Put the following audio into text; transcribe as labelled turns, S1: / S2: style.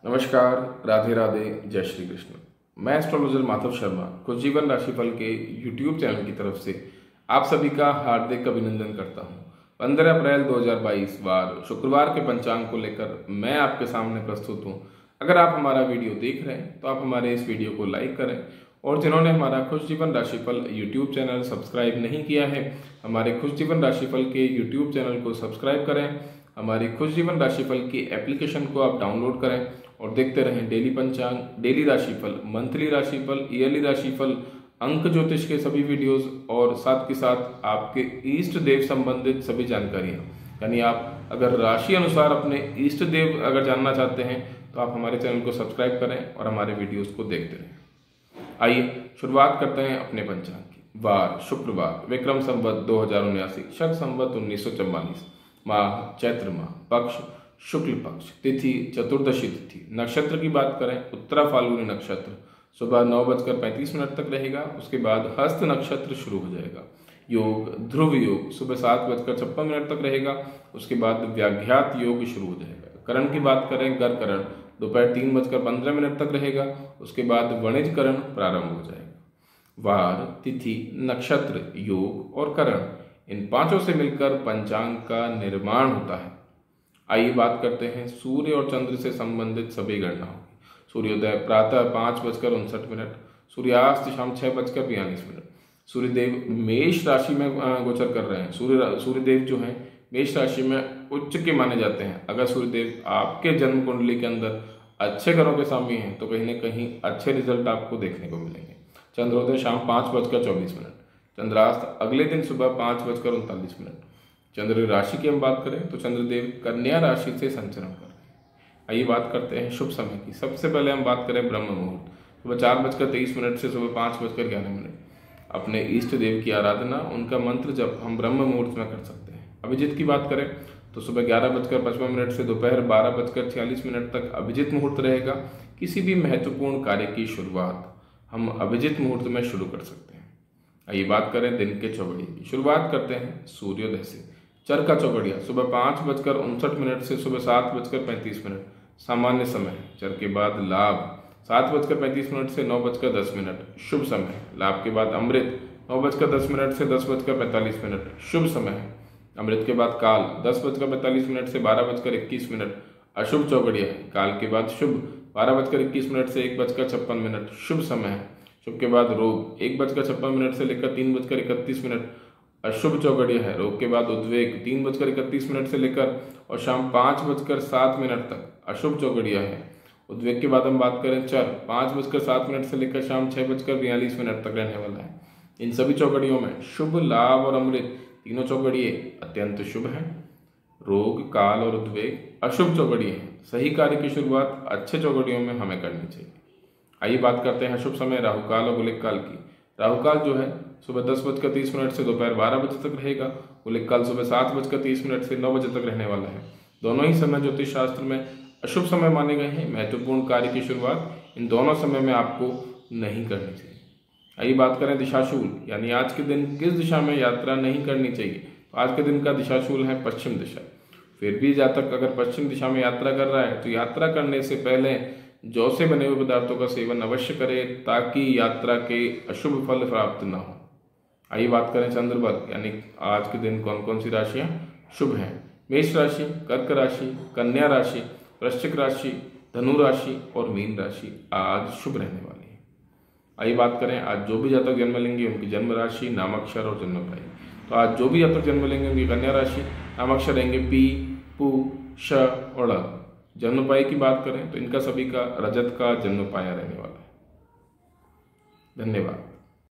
S1: नमस्कार, राधे राधे, जय श्री कृष्ण। मैं एस्ट्रोलॉजर माधव शर्मा कुछ जीवन राशिफल के यूट्यूब चैनल की तरफ से आप सभी का हार्दिक अभिनंदन करता हूं। 15 अप्रैल 2022 वार शुक्रवार के पंचांग को लेकर मैं आपके सामने प्रस्तुत हूं। अगर आप हमारा वीडियो देख रहे हैं तो आप हमारे इस वीडियो को लाइक करें, और जिन्होंने हमारा खुश जीवन राशिफल यूट्यूब चैनल सब्सक्राइब नहीं किया है, हमारे खुश जीवन राशिफल के यूट्यूब चैनल को सब्सक्राइब करें। हमारी खुश जीवन राशिफल की एप्लीकेशन को आप डाउनलोड करें और देखते रहें डेली पंचांग, डेली राशिफल, मंथली राशिफल, ईयरली राशिफल, अंक ज्योतिष के सभी वीडियोस और साथ के साथ आपके इष्ट देव संबंधित सभी जानकारियां। यानी आप अगर राशि अनुसार अपने इष्ट देव अगर जानना चाहते हैं तो आप हमारे चैनल को सब्सक्राइब करें और हमारे वीडियोस को देखते रहें। आइए शुरुआत करते हैं अपने पंचांग की। वार शुक्रवार, विक्रम संवत 2079, शक संवत 1944, माह चैत्र माह, पक्ष शुक्ल पक्ष, तिथि चतुर्दशी तिथि। नक्षत्र की बात करें उत्तरा फाल्गुनी नक्षत्र सुबह 9:35 तक रहेगा। उसके बाद हस्त नक्षत्र शुरू हो जाएगा। योग ध्रुव योग सुबह 7:56 तक रहेगा। उसके बाद व्याघ्यात योग शुरू हो जाएगा। करण की बात करें गर करण दोपहर 3:15 तक रहेगा। उसके बाद वणिज करण प्रारंभ हो जाएगा। वार, तिथि, नक्षत्र, योग और करण, इन पांचों से मिलकर पंचांग का निर्माण होता है। आइए बात करते हैं सूर्य और चंद्र से संबंधित सभी गणनाओं की। सूर्योदय प्रातः 5:59, सूर्यास्त शाम 6:42। सूर्यदेव मेष राशि में गोचर कर रहे हैं। सूर्यदेव जो है मेष राशि में उच्च के माने जाते हैं। अगर सूर्यदेव आपके जन्म कुंडली के अंदर अच्छे ग्रहों के सामने हैं तो कहीं ना कहीं अच्छे रिजल्ट आपको देखने को मिलेंगे। चंद्रोदय शाम 5:24, चंद्रास्त अगले दिन सुबह 5:39। चंद्र राशि की हम बात करें तो चंद्रदेव कन्या राशि से संचरण कर रहे हैं। आइए बात करते हैं शुभ समय की। सबसे पहले हम बात करें ब्रह्म मुहूर्त, सुबह 4:23 से सुबह 5:11। अपने इष्ट देव की आराधना, उनका मंत्र जब हम ब्रह्म मुहूर्त में कर सकते हैं। अभिजित की बात करें तो सुबह 11:55 से दोपहर 12:46 तक अभिजित मुहूर्त रहेगा। किसी भी महत्वपूर्ण कार्य की शुरुआत हम अभिजित मुहूर्त में शुरू कर सकते हैं। आइए बात करें दिन के चौघड़िए की। शुरुआत करते हैं सूर्योदय से। चर का चौघड़िया सुबह 5:59 से सुबह 7:35, सामान्य समय है। चर के बाद लाभ 7:35 से 9:10, शुभ समय है। लाभ के बाद अमृत 9:10 से 10:45, शुभ समय है। अमृत के बाद काल 10:45 से 12:21, अशुभ चौघड़िया है। काल के बाद शुभ 12:21 से 1:56, शुभ समय है। शुभ के बाद रोग 1:56 से लेकर 3:31, अशुभ चौघड़िया है। रोग के बाद उद्वेग 3:31 से लेकर और शाम 5:07 तक अशुभ चौघड़िया है। उद्वेग के बाद हम बात करें चर 5:07 से लेकर शाम 6:42 तक रहने वाला है। इन सभी चौघड़ियों में शुभ, लाभ और अमृत तीनों चौघड़िए अत्यंत शुभ हैं। रोग, काल और उद्वेग अशुभ चौघड़िए हैं। सही कार्य की शुरुआत अच्छे चौघड़ियों में हमें करनी चाहिए। आइए बात करते हैं शुभ समय राहुकाल और गुलिक काल की। राहुकाल जो है सुबह 10:30 से दोपहर 12 बजे तक रहेगा। गुलिक काल सुबह 7:30 से 9 बजे तक रहने वाला है। दोनों ही समय ज्योतिष शास्त्र में अशुभ समय माने गए हैं। महत्वपूर्ण कार्य की शुरुआत इन दोनों समय में आपको नहीं करनी चाहिए। आइए बात करें दिशाशूल, यानी आज के दिन किस दिशा में यात्रा नहीं करनी चाहिए। तो आज के दिन का दिशाशूल है पश्चिम दिशा। फिर भी जातक अगर पश्चिम दिशा में यात्रा कर रहा है तो यात्रा करने से पहले जौ से बने हुए पदार्थों का सेवन अवश्य करें ताकि यात्रा के अशुभ फल प्राप्त न हो। आइए बात करें चंद्रबल, यानी आज के दिन कौन कौन सी राशियां शुभ हैं। मेष राशि, कर्क राशि, कन्या राशि, वृश्चिक राशि, धनु राशि और मीन राशि आज शुभ रहने वाली है। आइए बात करें आज जो भी जातक जन्म लेंगे उनकी जन्म राशि, नामाक्षर और जन्मपाई। तो आज जो भी जातक जन्म लेंगे उनकी कन्या राशि, नामाक्षर रहेंगे पी, पू, श और ड़। जन्मपाई की बात करें तो इनका सभी का रजत का जन्म पाया रहने वाला है। धन्यवाद।